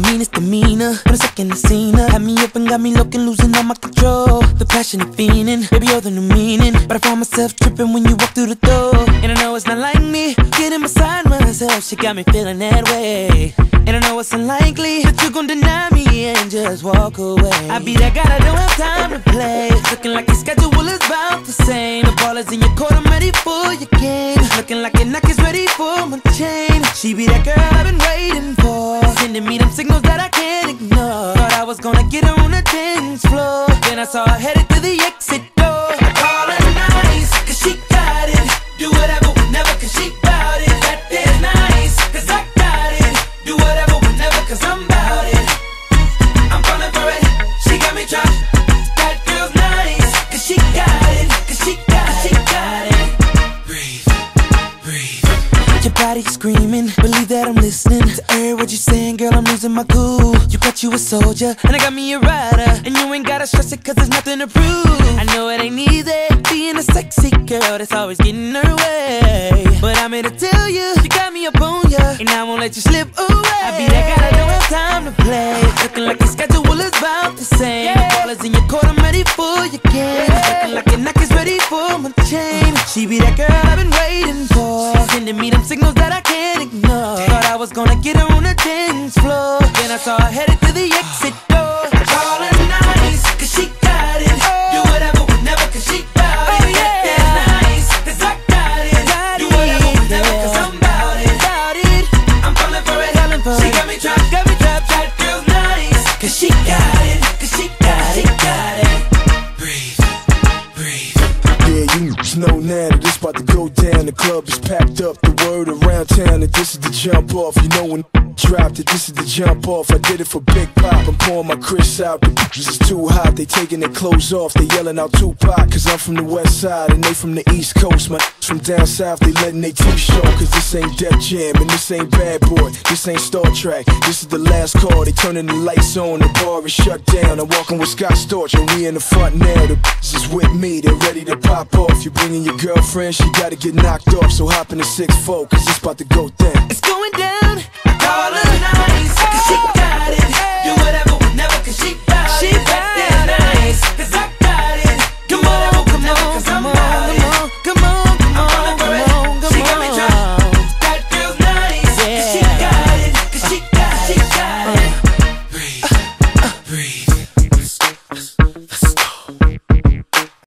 meanest demeanor. In a second I seen her, had me up and got me looking, losing all my control. The passionate feeling, baby you're the new meaning. But I found myself tripping when you walk through the door. And I know it's not like me, getting beside myself, she got me feeling that way. And I know it's unlikely that you gon' deny me and just walk away. I be that guy that don't have time to play, looking like your schedule is about the same. The ball is in your court, I'm ready for your game. Looking like your neck is ready for my chain. She be that girl I've been waiting for, sending me them signals that I can't ignore. Thought I was gonna get her on the dance floor, then I saw her headed to the exit door. I call her nice, cause she got it. Do whatever, whenever, cause she bout it. That is nice, cause I got it. Do whatever, whenever, cause I'm bout it. I'm falling for it, she got me trapped. That girl's nice, cause she got it. Cause she got it. Breathe, breathe. Your body screaming, believe that I'm listening to every word you're saying, girl, I'm losing my cool. You got you a soldier, and I got me a rider, and you ain't gotta stress it cause there's nothing to prove. I know it ain't easy being a sexy girl that's always getting her way, but I'm here to tell you, you got me up on ya, and I won't let you slip away. I be that guy that don't have time to play, looking like your schedule is about the same. The ball is in your court, I'm ready for your game. Looking like your neck is ready for my chain. She be that girl I've been waiting for, sending me them signals that I can't ignore. Thought I was gonna get her on the dance floor, then I saw her headed to the exit door. I call her nice, cause she got it. Do whatever, whenever, cause she bout it. That is nice, cause I got it. Do whatever, whenever, cause I'm bout it. I'm falling for it, she got me trapped. That girl's nice, cause she got it. Cause she got it. Breathe, breathe. Yeah, you know now that it's about to go down. The club is packed up, the word around town that this is the jump off. You know when dropped it, this is the jump off. I did it for Big Pop, I'm pouring my Chris out. The bitches is too hot, they taking their clothes off. They yelling out Tupac, cause I'm from the west side and they from the east coast. My from down south, they letting they teeth show. Cause this ain't Def Jam and this ain't Bad Boy, this ain't Star Trek. This is the last call, they turning the lights on, the bar is shut down. I'm walking with Scott Storch and we in the front now. The bitches is with me, they're ready to pop off. You bringing your girlfriend, she gotta get knocked off. So hop in the 6-4, cause it's about to go down. It's going down.